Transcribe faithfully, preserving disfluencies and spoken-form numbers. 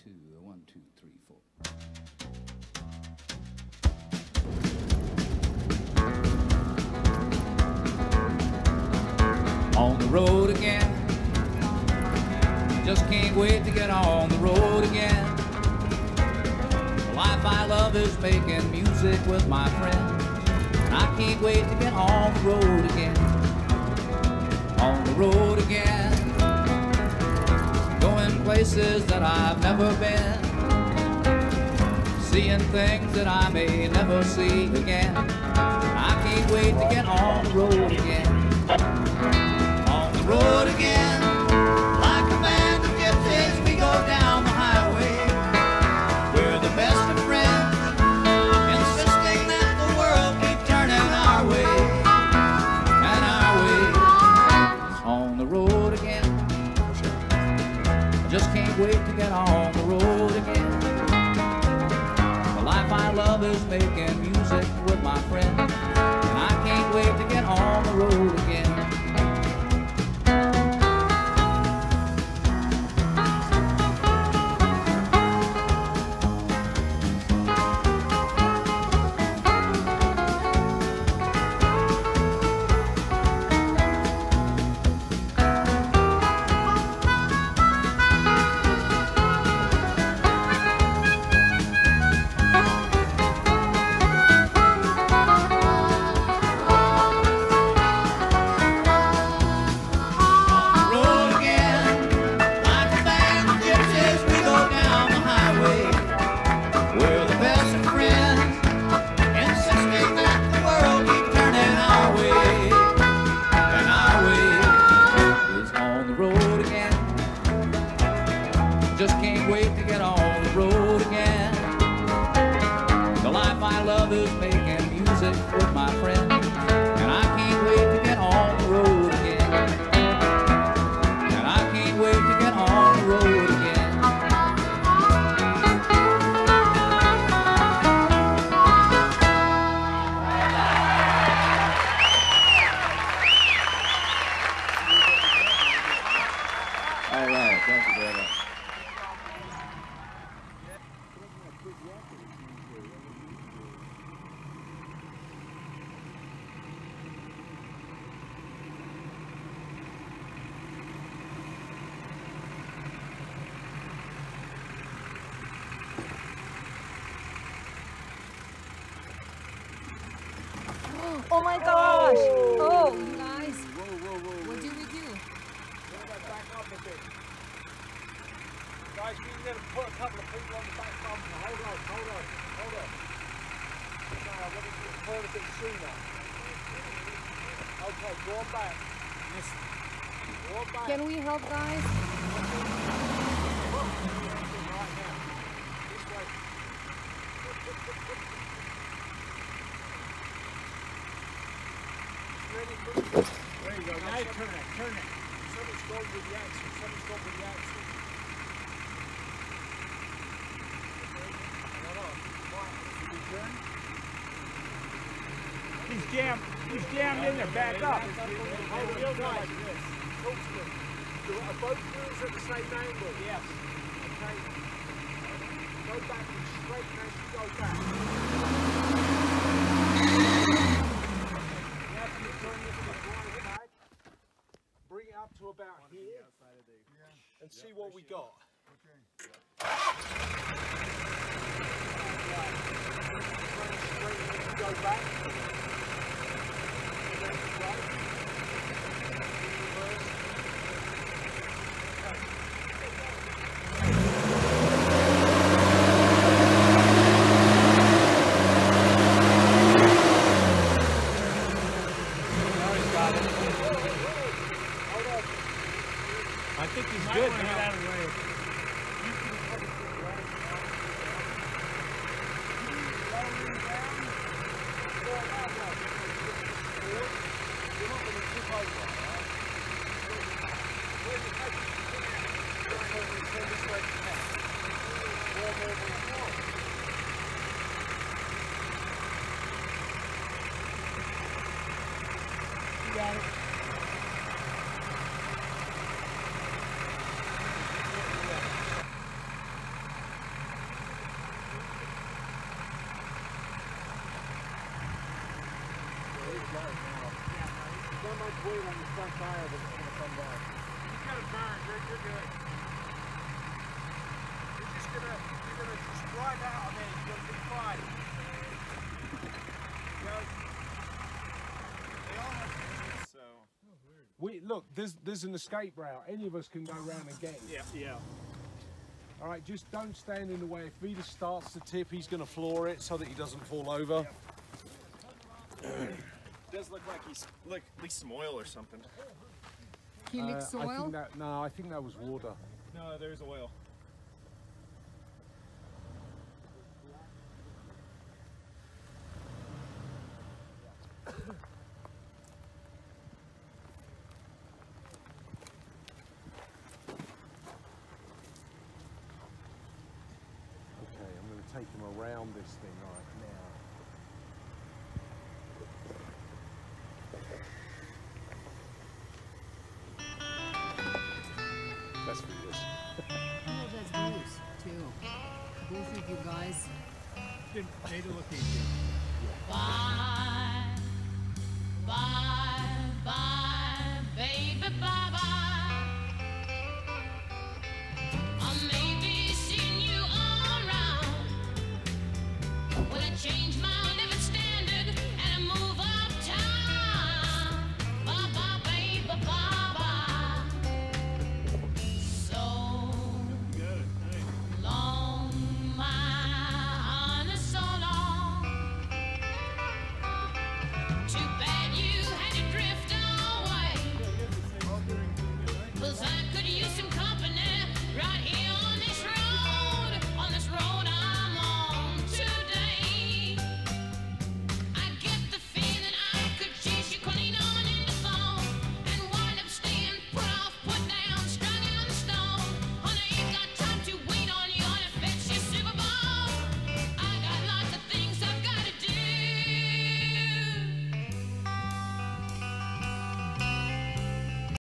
two, one, two, three, four. On the road again, just can't wait to get on the road again. The life I love is making music with my friends, and I can't wait to get on the road again. On the road again, going places that I've never been, seeing things that I may never see again. I can't wait to get on the road again. On the road again, like a band of gypsies, we go down the highway. We're the best of friends, insisting that the world keep turning our way, and our way is on the road again. I just can't wait to get on the road again. The life I love is making music with my friends, and I can't wait to get on the road again. Just can't wait to get on the road again. The life I love is making music with my friends, and I can't wait to get on the road again. And I can't wait to get on the road again. All right, thank you very much. Oh my gosh! Oh, nice. Whoa, whoa, whoa. What do we do? Back up a bit. Guys, we're going to put a couple of people on the back bumper. Hold on, hold on, hold on. No, I want to turn a bit sooner. Okay, go on back. Yes. Go on back. Can we help, guys? Right now. This way. Ready for it? There you go. Now turn it, turn it. Something's gone with the axle. Something's gone with the axle. He's jammed. He's jammed in there. Back up. Hold on, real nice. Talk to them. Are both wheels at the same angle? Yes. Okay. Go back and straighten as you go back. Bring it up to about here and see what we got. Go back. I think he's good now. Get out of the way. You got it. that much weight on the front tire that's going to come down. You got it burned. You're, you're good. You're just gonna you're gonna just drive out and then you'll be fine. They all have to, so. We look. There's there's an escape route. Any of us can go around and get it. Yeah, yeah. All right, just don't stand in the way. If Vita starts to tip, he's going to floor it so that he doesn't fall over. It does look like he's like at least some oil or something. He Uh, licks I oil? think that, no, I think that was water. No, there's oil. Okay, I'm going to take him around this thing right now. That's for this. Oh, that's Bruce, too. Both of you guys. Data location. Bye, bye, bye, baby, bye.